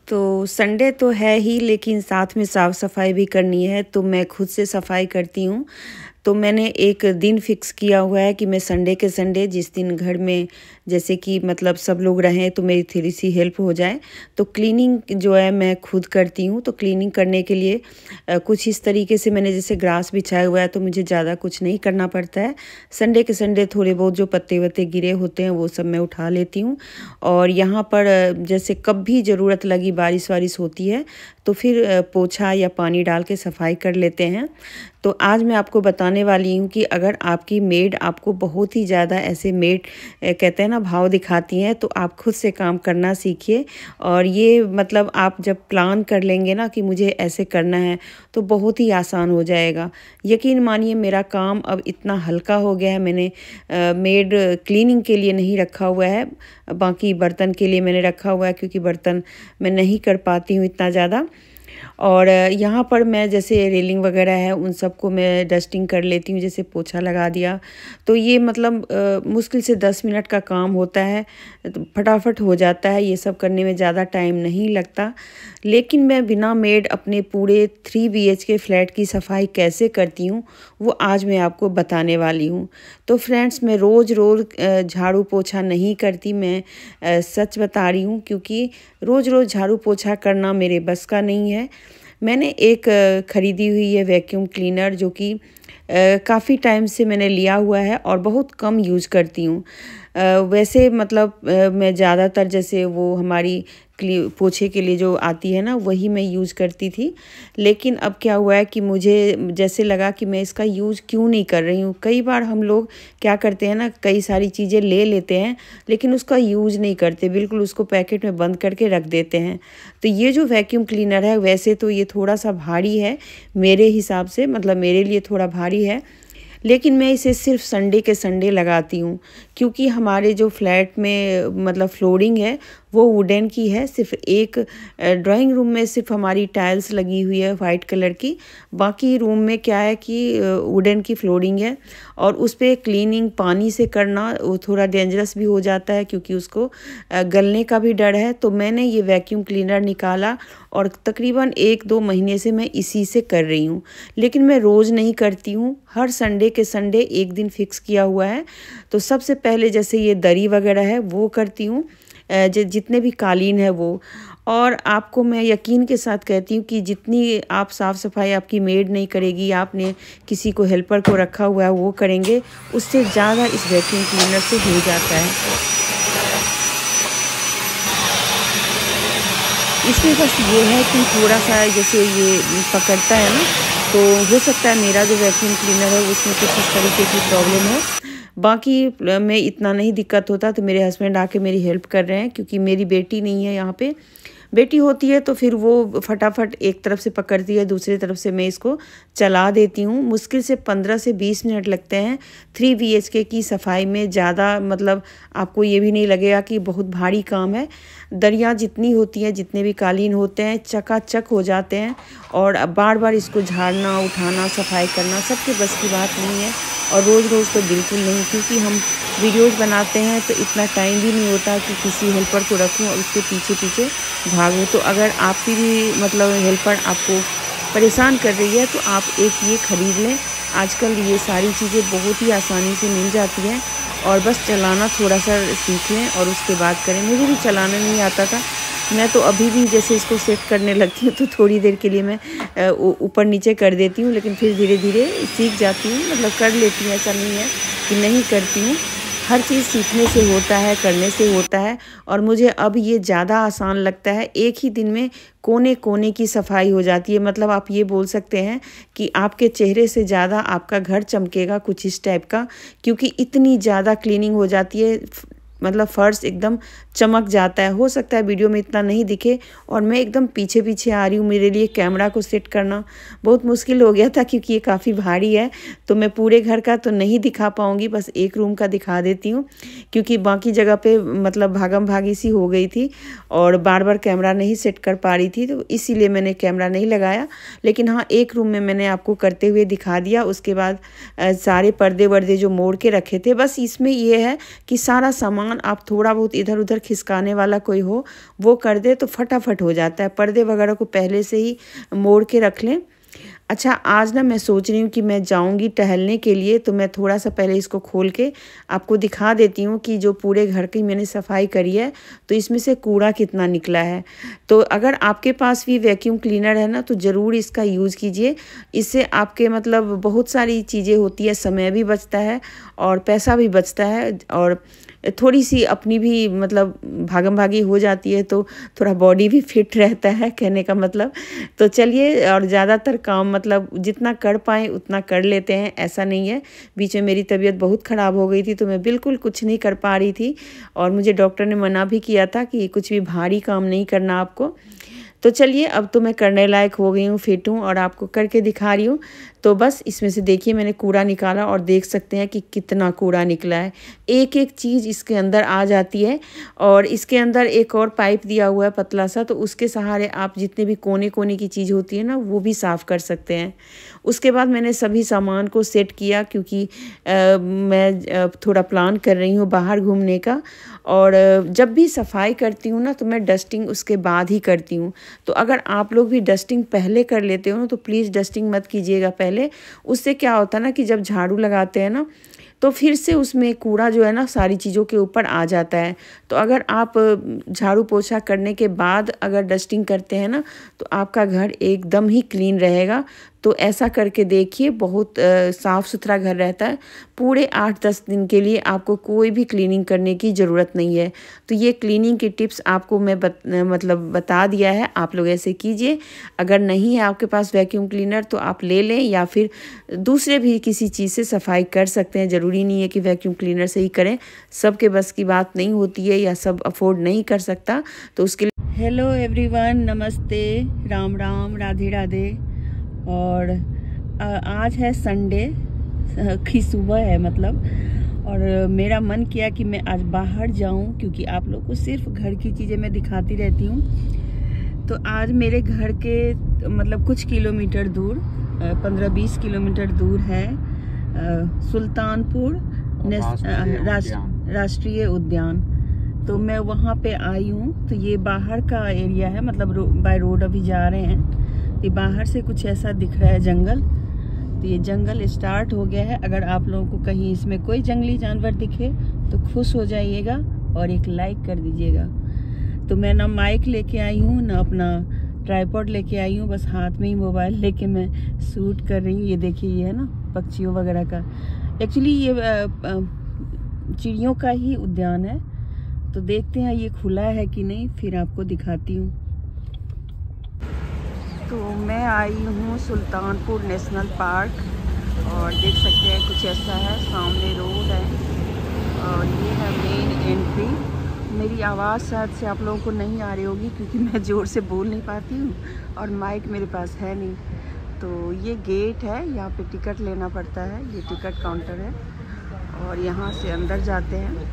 तो संडे तो है ही, लेकिन साथ में साफ़ सफाई भी करनी है, तो मैं खुद से सफाई करती हूँ। तो मैंने एक दिन फिक्स किया हुआ है कि मैं संडे के संडे, जिस दिन घर में जैसे कि मतलब सब लोग रहें तो मेरी थोड़ी सी हेल्प हो जाए, तो क्लीनिंग जो है मैं खुद करती हूँ। तो क्लीनिंग करने के लिए कुछ इस तरीके से मैंने जैसे ग्रास बिछाया हुआ है, तो मुझे ज़्यादा कुछ नहीं करना पड़ता है। संडे के संडे थोड़े बहुत जो पत्ते वत्ते गिरे होते हैं वो सब मैं उठा लेती हूँ। और यहाँ पर जैसे कब भी ज़रूरत लगी, बारिश वारिश होती है तो फिर पोछा या पानी डाल के सफाई कर लेते हैं। तो आज मैं आपको बताने वाली हूँ कि अगर आपकी मेड आपको बहुत ही ज़्यादा ऐसे मेड कहते हैं ना भाव दिखाती हैं, तो आप खुद से काम करना सीखिए। और ये मतलब आप जब प्लान कर लेंगे ना कि मुझे ऐसे करना है, तो बहुत ही आसान हो जाएगा। यकीन मानिए मेरा काम अब इतना हल्का हो गया है। मैंने मेड क्लीनिंग के लिए नहीं रखा हुआ है, बाकी बर्तन के लिए मैंने रखा हुआ है, क्योंकि बर्तन मैं नहीं कर पाती हूँ इतना ज़्यादा। और यहाँ पर मैं जैसे रेलिंग वगैरह है उन सबको मैं डस्टिंग कर लेती हूँ, जैसे पोछा लगा दिया। तो ये मतलब मुश्किल से 10 मिनट का काम होता है, तो फटाफट हो जाता है, ये सब करने में ज़्यादा टाइम नहीं लगता। लेकिन मैं बिना मेड अपने पूरे 3 BHK फ्लैट की सफाई कैसे करती हूँ, वो आज मैं आपको बताने वाली हूँ। तो फ्रेंड्स, मैं रोज़ रोज़ झाड़ू पोछा नहीं करती, मैं सच बता रही हूँ, क्योंकि रोज़ रोज़ झाड़ू पोछा करना मेरे बस का नहीं है। मैंने एक ख़रीदी हुई है वैक्यूम क्लीनर, जो कि काफ़ी टाइम से मैंने लिया हुआ है और बहुत कम यूज़ करती हूँ। वैसे मतलब मैं ज़्यादातर जैसे वो हमारी पोछे के लिए जो आती है ना, वही मैं यूज़ करती थी। लेकिन अब क्या हुआ है कि मुझे जैसे लगा कि मैं इसका यूज़ क्यों नहीं कर रही हूँ। कई बार हम लोग क्या करते हैं ना, कई सारी चीज़ें ले लेते हैं लेकिन उसका यूज़ नहीं करते, बिल्कुल उसको पैकेट में बंद करके रख देते हैं। तो ये जो वैक्यूम क्लीनर है, वैसे तो ये थोड़ा सा भारी है मेरे हिसाब से, मतलब मेरे लिए थोड़ा भारी है, लेकिन मैं इसे सिर्फ संडे के संडे लगाती हूँ। क्योंकि हमारे जो फ्लैट में मतलब फ्लोरिंग है वो वुडन की है। सिर्फ एक ड्राइंग रूम में सिर्फ हमारी टाइल्स लगी हुई है वाइट कलर की, बाकी रूम में क्या है कि वुडन की फ्लोरिंग है। और उस पर क्लीनिंग पानी से करना वो थोड़ा डेंजरस भी हो जाता है, क्योंकि उसको गलने का भी डर है। तो मैंने ये वैक्यूम क्लीनर निकाला और तकरीबन 1-2 महीने से मैं इसी से कर रही हूँ। लेकिन मैं रोज़ नहीं करती हूँ, हर संडे के संडे एक दिन फिक्स किया हुआ है। तो सबसे पहले जैसे ये दरी वगैरह है वो करती हूँ, जितने भी कालीन है वो। और आपको मैं यकीन के साथ कहती हूँ कि जितनी आप साफ़ सफाई आपकी मेड नहीं करेगी, आपने किसी को हेल्पर को रखा हुआ है वो करेंगे, उससे ज़्यादा इस वैक्यूम क्लीनर से हो जाता है। इसमें बस ये है कि थोड़ा सा जैसे ये पकड़ता है ना, तो हो सकता है मेरा जो वैक्यूम क्लीनर है उसमें कुछ इस तरीके की प्रॉब्लम है। बाकी में इतना नहीं दिक्कत होता। तो मेरे हस्बैंड आके मेरी हेल्प कर रहे हैं, क्योंकि मेरी बेटी नहीं है यहाँ पे। बेटी होती है तो फिर वो फटाफट एक तरफ से पकड़ती है, दूसरी तरफ से मैं इसको चला देती हूँ। मुश्किल से 15 से 20 मिनट लगते हैं 3 BHK की सफाई में। ज़्यादा मतलब आपको ये भी नहीं लगेगा कि बहुत भारी काम है। दरिया जितनी होती हैं, जितने भी कालीन होते हैं, चकाचक हो जाते हैं। और बार बार इसको झाड़ना, उठाना, सफाई करना सबके बस की बात नहीं है। और रोज़ रोज़ तो बिल्कुल नहीं, क्योंकि हम वीडियोस बनाते हैं तो इतना टाइम भी नहीं होता कि किसी हेल्पर को रखूं और उसके पीछे पीछे भागूं। तो अगर आपकी भी मतलब हेल्पर आपको परेशान कर रही है, तो आप एक ये ख़रीद लें। आजकल ये सारी चीज़ें बहुत ही आसानी से मिल जाती हैं, और बस चलाना थोड़ा सा सीख लें और उसके बाद करें। मुझे भी चलाना नहीं आता था, मैं तो अभी भी जैसे इसको सेट करने लगती हूँ तो थोड़ी देर के लिए मैं ऊपर नीचे कर देती हूँ, लेकिन फिर धीरे धीरे सीख जाती हूँ, मतलब कर लेती हूँ। ऐसा नहीं है कि नहीं करती हूँ, हर चीज़ सीखने से होता है, करने से होता है। और मुझे अब ये ज़्यादा आसान लगता है, एक ही दिन में कोने कोने की सफाई हो जाती है। मतलब आप ये बोल सकते हैं कि आपके चेहरे से ज़्यादा आपका घर चमकेगा, कुछ इस टाइप का, क्योंकि इतनी ज़्यादा क्लीनिंग हो जाती है। मतलब फर्श एकदम चमक जाता है। हो सकता है वीडियो में इतना नहीं दिखे, और मैं एकदम पीछे पीछे आ रही हूँ। मेरे लिए कैमरा को सेट करना बहुत मुश्किल हो गया था, क्योंकि ये काफ़ी भारी है। तो मैं पूरे घर का तो नहीं दिखा पाऊँगी, बस एक रूम का दिखा देती हूँ, क्योंकि बाकी जगह पे मतलब भागम भागी सी हो गई थी और बार बार कैमरा नहीं सेट कर पा रही थी, तो इसीलिए मैंने कैमरा नहीं लगाया। लेकिन हाँ, एक रूम में मैंने आपको करते हुए दिखा दिया। उसके बाद सारे पर्दे वर्दे जो मोड़ के रखे थे, बस इसमें ये है कि सारा सामान सामान आप थोड़ा बहुत इधर उधर खिसकाने वाला कोई हो वो कर दे तो फटाफट हो जाता है। पर्दे वगैरह को पहले से ही मोड़ के रख लें। अच्छा, आज ना मैं सोच रही हूँ कि मैं जाऊँगी टहलने के लिए, तो मैं थोड़ा सा पहले इसको खोल के आपको दिखा देती हूँ कि जो पूरे घर की मैंने सफाई करी है तो इसमें से कूड़ा कितना निकला है। तो अगर आपके पास भी वैक्यूम क्लीनर है ना तो ज़रूर इसका यूज़ कीजिए। इससे आपके मतलब बहुत सारी चीज़ें होती है, समय भी बचता है और पैसा भी बचता है, और थोड़ी सी अपनी भी मतलब भागम भागी हो जाती है, तो थोड़ा बॉडी भी फिट रहता है कहने का मतलब। तो चलिए, और ज़्यादातर काम मतलब जितना कर पाएँ उतना कर लेते हैं, ऐसा नहीं है। बीच में मेरी तबीयत बहुत ख़राब हो गई थी तो मैं बिल्कुल कुछ नहीं कर पा रही थी, और मुझे डॉक्टर ने मना भी किया था कि कुछ भी भारी काम नहीं करना आपको। तो चलिए, अब तो मैं करने लायक हो गई हूँ, फिट हूँ, और आपको करके दिखा रही हूँ। तो बस इसमें से देखिए मैंने कूड़ा निकाला, और देख सकते हैं कि कितना कूड़ा निकला है। एक एक चीज़ इसके अंदर आ जाती है, और इसके अंदर एक और पाइप दिया हुआ है पतला सा, तो उसके सहारे आप जितने भी कोने कोने की चीज़ होती है ना वो भी साफ़ कर सकते हैं। उसके बाद मैंने सभी सामान को सेट किया, क्योंकि मैं थोड़ा प्लान कर रही हूँ बाहर घूमने का, और जब भी सफाई करती हूँ ना तो मैं डस्टिंग उसके बाद ही करती हूँ। तो अगर आप लोग भी डस्टिंग पहले कर लेते हो ना तो प्लीज़ डस्टिंग मत कीजिएगा पहले। उससे क्या होता है ना कि जब झाड़ू लगाते हैं ना तो फिर से उसमें कूड़ा जो है ना सारी चीज़ों के ऊपर आ जाता है। तो अगर आप झाड़ू पोछा करने के बाद अगर डस्टिंग करते हैं ना तो आपका घर एकदम ही क्लीन रहेगा। तो ऐसा करके देखिए, बहुत साफ़ सुथरा घर रहता है। पूरे 8-10 दिन के लिए आपको कोई भी क्लीनिंग करने की ज़रूरत नहीं है। तो ये क्लीनिंग की टिप्स आपको मैं मतलब बता दिया है, आप लोग ऐसे कीजिए। अगर नहीं है आपके पास वैक्यूम क्लीनर तो आप ले लें, या फिर दूसरे भी किसी चीज़ से सफाई कर सकते हैं। ज़रूरी नहीं है कि वैक्यूम क्लीनर से ही करें, सबके बस की बात नहीं होती है या सब अफोर्ड नहीं कर सकता, तो उसके लिए हेलो एवरीवन, नमस्ते, राम राम, राधे राधे। और आज है संडे की सुबह है मतलब, और मेरा मन किया कि मैं आज बाहर जाऊं, क्योंकि आप लोग को सिर्फ घर की चीज़ें मैं दिखाती रहती हूं। तो आज मेरे घर के मतलब कुछ किलोमीटर दूर 15-20 किलोमीटर दूर है सुल्तानपुर राष्ट्रीय उद्यान। तो मैं वहाँ पे आई हूँ। तो ये बाहर का एरिया है, मतलब बाय रोड अभी जा रहे हैं। ये बाहर से कुछ ऐसा दिख रहा है जंगल। तो ये जंगल स्टार्ट हो गया है। अगर आप लोगों को कहीं इसमें कोई जंगली जानवर दिखे तो खुश हो जाइएगा और एक लाइक कर दीजिएगा। तो मैं ना माइक लेके आई हूँ ना अपना ट्राइपॉड लेके आई हूँ, बस हाथ में ही मोबाइल लेके मैं शूट कर रही हूँ। ये देखिए, ये है ना पक्षियों वगैरह का। एक्चुअली ये चिड़ियों का ही उद्यान है। तो देखते हैं ये खुला है कि नहीं, फिर आपको दिखाती हूँ। तो मैं आई हूँ सुल्तानपुर नेशनल पार्क, और देख सकते हैं कुछ ऐसा है, सामने रोड है और ये है मेन एंट्री। मेरी आवाज़ शायद से आप लोगों को नहीं आ रही होगी, क्योंकि मैं ज़ोर से बोल नहीं पाती हूँ और माइक मेरे पास है नहीं। तो ये गेट है, यहाँ पे टिकट लेना पड़ता है, ये टिकट काउंटर है, और यहाँ से अंदर जाते हैं।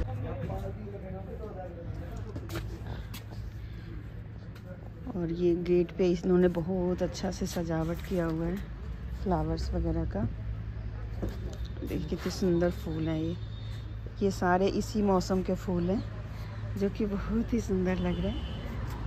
और ये गेट पे इन्होंने बहुत अच्छा से सजावट किया हुआ है फ्लावर्स वगैरह का। देखिए कितने सुंदर फूल हैं ये सारे इसी मौसम के फूल हैं, जो कि बहुत ही सुंदर लग रहे हैं।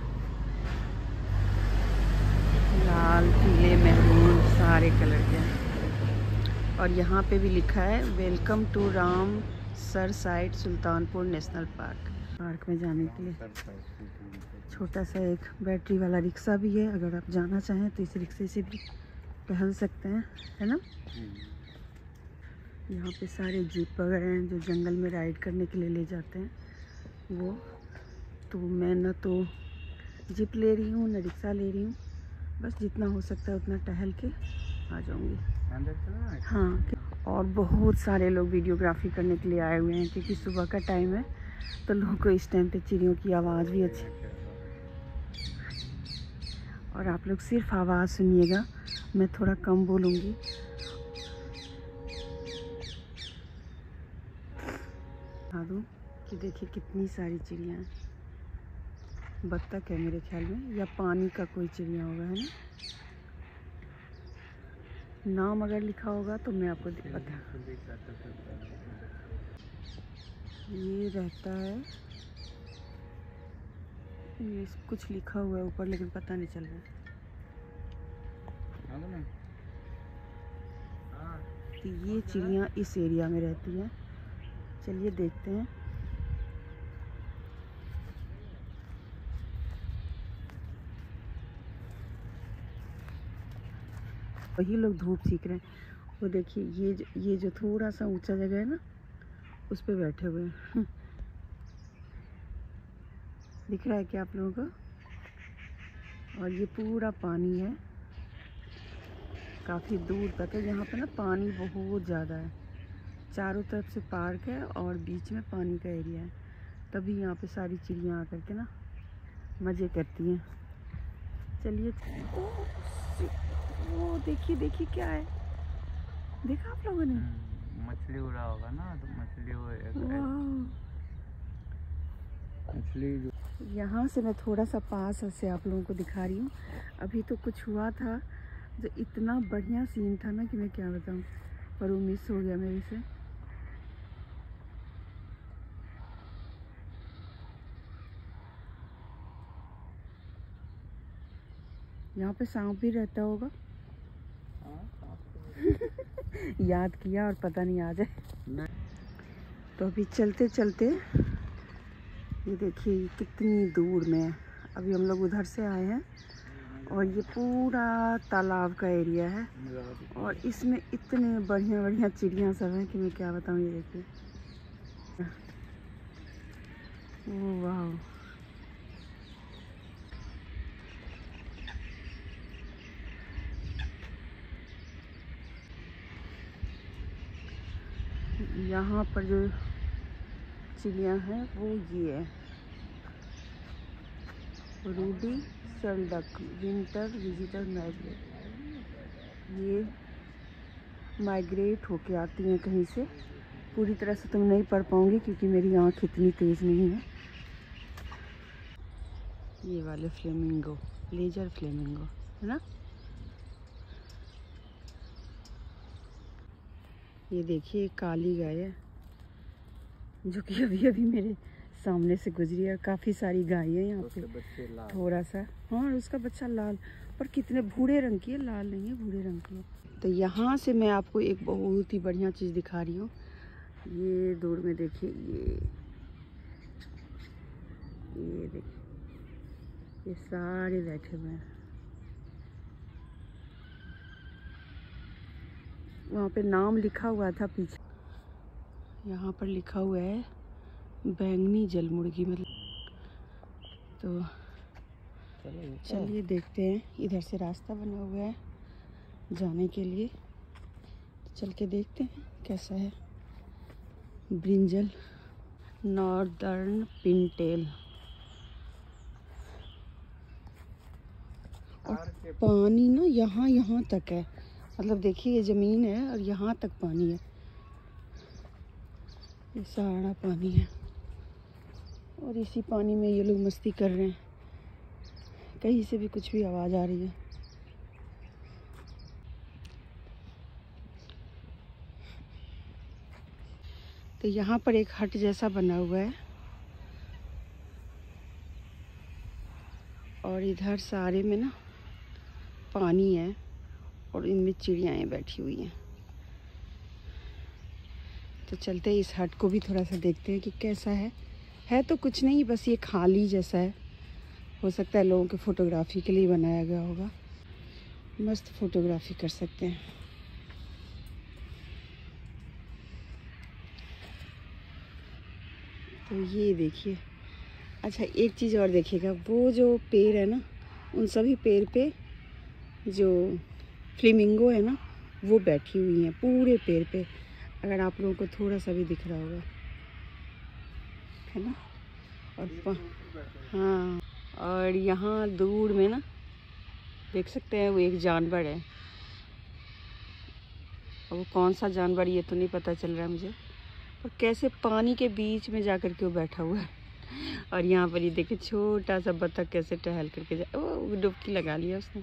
लाल, पीले, मैरून सारे कलर के हैं। और यहाँ पे भी लिखा है welcome to Ramsar site Sultanpur national park में जाने के लिए छोटा सा एक बैटरी वाला रिक्शा भी है। अगर आप जाना चाहें तो इस रिक्शे से भी टहल सकते हैं, है ना। यहाँ पे सारे जीप वगैरह हैं जो जंगल में राइड करने के लिए ले जाते हैं वो। तो मैं ना तो जीप ले रही हूँ ना रिक्शा ले रही हूँ, बस जितना हो सकता है उतना टहल के आ जाऊँगी। हाँ, और बहुत सारे लोग वीडियोग्राफी करने के लिए आए हुए हैं, क्योंकि सुबह का टाइम है तो लोगों को इस टाइम पे चिड़ियों की आवाज़ भी अच्छी। और आप लोग सिर्फ आवाज़ सुनिएगा, मैं थोड़ा कम बोलूँगी। बता दूँ कि देखिए कितनी सारी चिड़ियाँ हैं। बत्तख है मेरे ख्याल में, या पानी का कोई चिड़िया होगा, है ना। नाम अगर लिखा होगा तो मैं आपको बता। ये रहता है, ये कुछ लिखा हुआ है ऊपर लेकिन पता नहीं चल रहा। तो ये चिड़िया इस एरिया में रहती हैं। चलिए देखते हैं। वही लोग धूप सीख रहे हैं। वो देखिए ये जो थोड़ा सा ऊंचा जगह है ना, उस पे बैठे हुए हैं। दिख रहा है क्या आप लोगों को? और ये पूरा पानी है, काफ़ी दूर तक है। यहाँ पे ना पानी बहुत ज़्यादा है, चारों तरफ से पार्क है और बीच में पानी का एरिया है। तभी यहाँ पे सारी चिड़ियाँ आकर के ना मज़े करती हैं। चलिए, वो देखिए देखिए क्या है, देखा आप लोगों ने? मछली उड़ा होगा ना, तो मछली यहाँ से मैं थोड़ा सा पास से आप लोगों को दिखा रही हूँ। अभी तो कुछ हुआ था जो इतना बढ़िया सीन था ना कि मैं क्या बताऊँ, पर वो मिस हो गया मेरे से। यहाँ पे सांप भी रहता होगा। याद किया और पता नहीं आ जाए। तो अभी चलते चलते ये देखिए कितनी दूर में है। अभी हम लोग उधर से आए हैं और ये पूरा तालाब का एरिया है और इसमें इतने बढ़िया बढ़िया चिड़िया सब हैं कि मैं क्या बताऊँ। ये देखिए, ओह वाह, यहाँ पर जो चिड़िया हैं वो ये है, ruddy shelduck winter visitor migrate. ये माइग्रेट होके आती हैं कहीं से। पूरी तरह से तुम नहीं पढ़ पाऊंगी क्योंकि मेरी आँख इतनी तेज़ नहीं है। ये वाले फ्लेमिंगो, लेजर फ्लेमिंगो है ना। ये देखिए काली गाय है जो कि अभी अभी मेरे सामने से गुजरी है। काफ़ी सारी गाय है यहाँ पे, थोड़ा सा। हाँ, उसका बच्चा लाल, पर कितने भूरे रंग की है, लाल नहीं है, भूरे रंग की है। तो यहाँ से मैं आपको एक बहुत ही बढ़िया चीज़ दिखा रही हूँ। ये दूर में देखिए, ये देखिए, ये सारे बैठे हुए हैं। वहाँ पे नाम लिखा हुआ था पीछे, यहाँ पर लिखा हुआ है बैंगनी जल मुर्गी, मतलब। तो चलिए देखते हैं। इधर से रास्ता बना हुआ है जाने के लिए, तो चल के देखते हैं कैसा है। Brinjal, northern pintail. और पानी ना यहाँ तक है, मतलब देखिए ये ज़मीन है और यहाँ तक पानी है, ये सारा पानी है। और इसी पानी में ये लोग मस्ती कर रहे हैं। कहीं से भी कुछ भी आवाज़ आ रही है। तो यहाँ पर एक हट जैसा बना हुआ है और इधर सारे में ना पानी है और इनमें चिड़ियाएँ बैठी हुई हैं। तो चलते हैं इस हट को भी थोड़ा सा देखते हैं कि कैसा है। तो कुछ नहीं, बस ये खाली जैसा है। हो सकता है लोगों के फ़ोटोग्राफी के लिए बनाया गया होगा। मस्त फ़ोटोग्राफी कर सकते हैं। तो ये देखिए, अच्छा एक चीज़ और देखिएगा, वो जो पेड़ है ना, उन सभी पेड़ पे जो फ्लेमिंगो है ना, वो बैठी हुई हैं पूरे पेड़ पे। अगर आप लोगों को थोड़ा सा भी दिख रहा होगा, है ना। और हाँ, और यहाँ दूर में ना देख सकते हैं वो एक जानवर है। और वो कौन सा जानवर ये तो नहीं पता चल रहा है मुझे, पर कैसे पानी के बीच में जाकर के वो बैठा हुआ है। और यहाँ पर ये देखिए छोटा सा बतख कैसे टहल करके वो डुबकी लगा लिया उसने।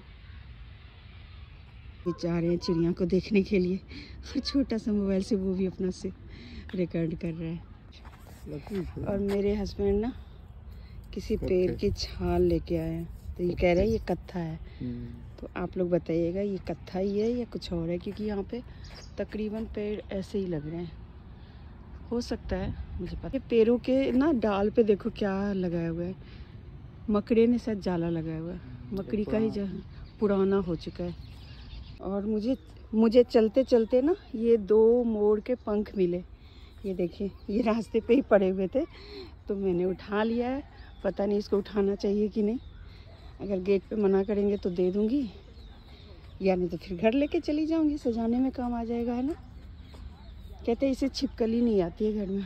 जा रहे हैं चिड़िया को देखने के लिए और छोटा सा मोबाइल से वो भी अपना से रिकॉर्ड कर रहा है। और मेरे हस्बैंड ना किसी पेड़ की छाल लेके आए हैं, तो ये कह रहे हैं ये कत्था है। तो आप लोग बताइएगा ये कत्था ही है या कुछ और है, क्योंकि यहाँ पे तकरीबन पेड़ ऐसे ही लग रहे हैं। हो सकता है, मुझे पता। ये पेड़ों के ना डाल पे देखो क्या लगाया हुआ है, मकड़े ने शायद जाला लगाया हुआ है। मकड़ी का ही पुराना हो चुका है। और मुझे चलते चलते ना ये 2 मोर के पंख मिले। ये देखिए, ये रास्ते पे ही पड़े हुए थे, तो मैंने उठा लिया है। पता नहीं इसको उठाना चाहिए कि नहीं। अगर गेट पे मना करेंगे तो दे दूँगी, या नहीं तो फिर घर लेके चली जाऊँगी, सजाने में काम आ जाएगा, है ना। कहते हैं इसे छिपकली नहीं आती है घर में।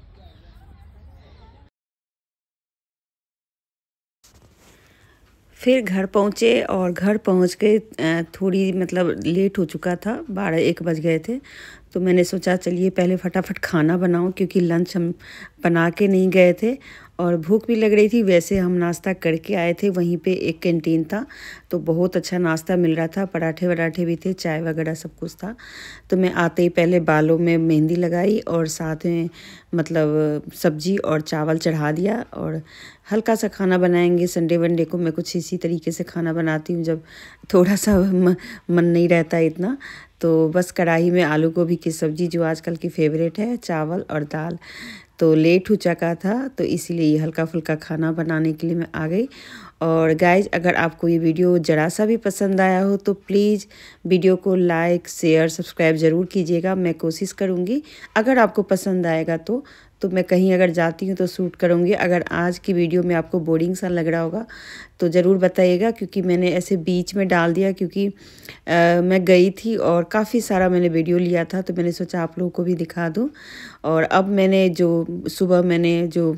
फिर घर पहुँचे और घर पहुँच के थोड़ी मतलब लेट हो चुका था, 12-1 बज गए थे। तो मैंने सोचा चलिए पहले फटाफट खाना बनाऊं, क्योंकि लंच हम बना के नहीं गए थे और भूख भी लग रही थी। वैसे हम नाश्ता करके आए थे, वहीं पे एक कैंटीन था तो बहुत अच्छा नाश्ता मिल रहा था, पराठे वराठे भी थे, चाय वगैरह सब कुछ था। तो मैं आते ही पहले बालों में मेहंदी लगाई और साथ में मतलब सब्जी और चावल चढ़ा दिया। और हल्का सा खाना बनाएंगे, संडे वनडे को मैं कुछ इसी तरीके से खाना बनाती हूँ जब थोड़ा सा मन नहीं रहता इतना। तो बस कढ़ाई में आलू गोभी की सब्ज़ी जो आजकल की फेवरेट है, चावल और दाल। तो लेट हो चुका था तो इसीलिए हल्का फुल्का खाना बनाने के लिए मैं आ गई। और गाइज, अगर आपको ये वीडियो ज़रा सा भी पसंद आया हो तो प्लीज़ वीडियो को लाइक शेयर सब्सक्राइब ज़रूर कीजिएगा। मैं कोशिश करूँगी अगर आपको पसंद आएगा तो मैं कहीं अगर जाती हूँ तो शूट करूँगी। अगर आज की वीडियो में आपको बोरिंग सा लग रहा होगा तो ज़रूर बताइएगा, क्योंकि मैंने ऐसे बीच में डाल दिया, क्योंकि मैं गई थी और काफ़ी सारा मैंने वीडियो लिया था, तो मैंने सोचा आप लोगों को भी दिखा दूँ। और अब मैंने सुबह मैंने जो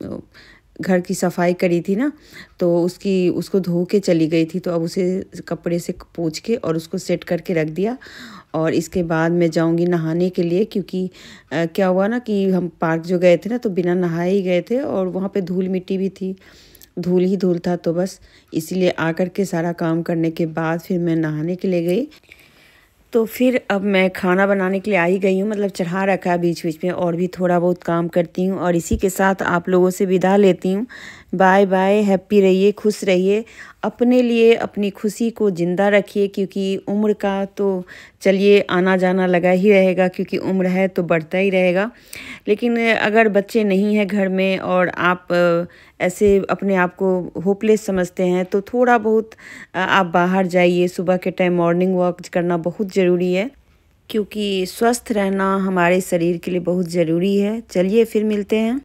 घर की सफाई करी थी ना, तो उसको धो के चली गई थी, तो अब उसे कपड़े से पोंछ के और उसको सेट करके रख दिया। और इसके बाद मैं जाऊंगी नहाने के लिए, क्योंकि क्या हुआ ना कि हम पार्क जो गए थे ना तो बिना नहाए ही गए थे और वहाँ पे धूल मिट्टी भी थी, धूल ही धूल था। तो बस इसीलिए आकर के सारा काम करने के बाद फिर मैं नहाने के लिए गई। तो फिर अब मैं खाना बनाने के लिए आ ही गई हूँ, मतलब चढ़ा रखा है बीच बीच में, और भी थोड़ा बहुत काम करती हूँ। और इसी के साथ आप लोगों से विदा लेती हूँ। बाय बाय, हैप्पी रहिए, खुश रहिए, अपने लिए अपनी खुशी को ज़िंदा रखिए, क्योंकि उम्र का तो चलिए आना जाना लगा ही रहेगा, क्योंकि उम्र है तो बढ़ता ही रहेगा। लेकिन अगर बच्चे नहीं हैं घर में और आप ऐसे अपने आप को होपलेस समझते हैं तो थोड़ा बहुत आप बाहर जाइए। सुबह के टाइम मॉर्निंग वॉक करना बहुत ज़रूरी है, क्योंकि स्वस्थ रहना हमारे शरीर के लिए बहुत ज़रूरी है। चलिए फिर मिलते हैं।